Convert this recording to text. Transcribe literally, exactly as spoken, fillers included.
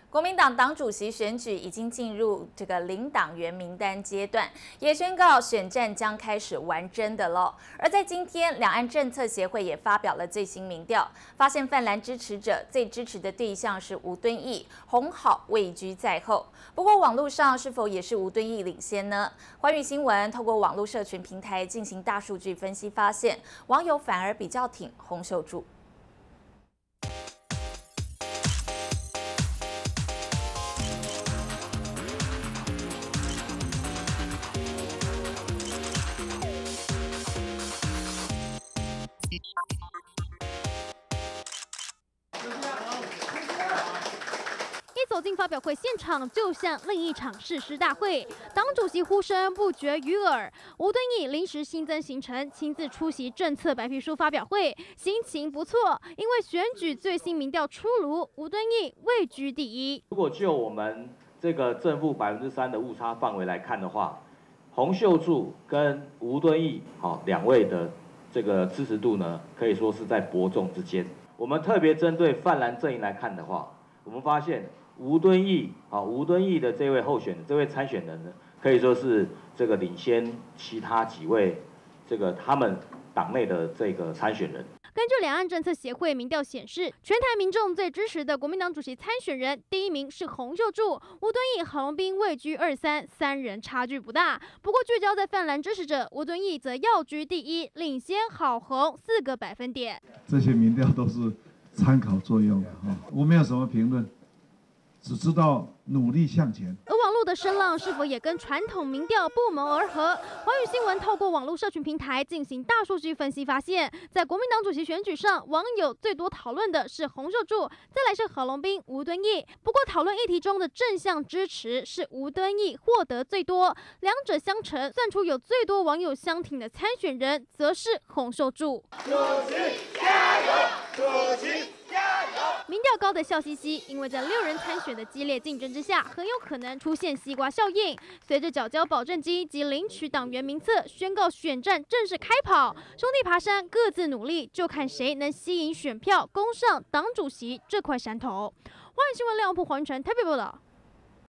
国民党党主席选举已经进入这个领党员名单阶段，也宣告选战将开始玩真的喽。而在今天，两岸政策协会也发表了最新民调，发现泛蓝支持者最支持的对象是吴敦义，洪好位居在后。不过，网络上是否也是吴敦义领先呢？寰宇新闻透过网络社群平台进行大数据分析，发现网友反而比较挺洪秀柱。 一走进发表会现场，就像另一场誓师大会，党主席呼声不绝于耳。吴敦义临时新增行程，亲自出席政策白皮书发表会，心情不错，因为选举最新民调出炉，吴敦义位居第一。 如果就我们这个正负百分之三的误差范围来看的话，洪秀柱跟吴敦义好两位的这个支持度呢，可以说是在伯仲之间。我们特别针对泛蓝阵营来看的话，我们发现。 吴敦义啊，吴敦义的这位候选人，这位参选人呢，可以说是这个领先其他几位这个他们党内的这个参选人。 根据两岸政策协会民调显示，全台民众最支持的国民党主席参选人，第一名是洪秀柱，吴敦义、郝龙斌位居二三，三人差距不大。不过聚焦在泛蓝支持者，吴敦义则要居第一，领先郝洪四个百分点。 这些民调都是参考作用的哈，我没有什么评论。 只知道努力向前。 而网络的声浪是否也跟传统民调不谋而合？寰宇新闻透过网络社群平台进行大数据分析，发现，在国民党主席选举上，网友最多讨论的是洪秀柱，再来是郝龙斌、吴敦义。不过，讨论议题中的正向支持是吴敦义获得最多，两者相乘，算出有最多网友相挺的参选人，则是洪秀柱。主席加油！主席。 民调高的笑嘻嘻，因为在六人参选的激烈竞争之下，很有可能出现西瓜效应。随着缴交保证金及领取党员名册，宣告选战正式开跑。兄弟爬山，各自努力，就看谁能吸引选票，攻上党主席这块山头。寰宇新闻廖永普、黄云成台北报道。